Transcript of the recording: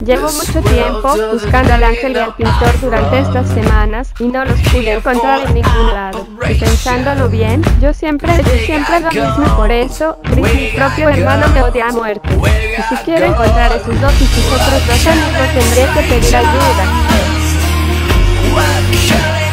Llevo mucho tiempo buscando al ángel y al pintor durante estas semanas y no los pude encontrar en ningún lado. Y pensándolo bien, yo siempre he hecho lo mismo. Por eso, Chris, mi propio hermano, me odia a muerte. Y si quiero encontrar esos dos y sus otros dos amigos, tendré que pedir ayuda.